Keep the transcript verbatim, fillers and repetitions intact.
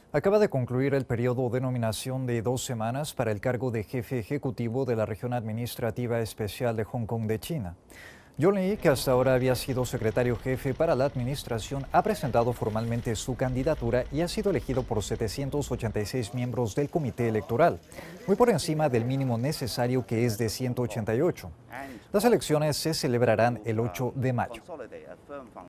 Acaba de concluir el periodo de nominación de dos semanas para el cargo de jefe ejecutivo de la región administrativa especial de Hong Kong de China. John Lee, que hasta ahora había sido secretario jefe para la administración, ha presentado formalmente su candidatura y ha sido elegido por setecientos ochenta y seis miembros del comité electoral, muy por encima del mínimo necesario, que es de ciento ochenta y ocho. Las elecciones se celebrarán el ocho de mayo.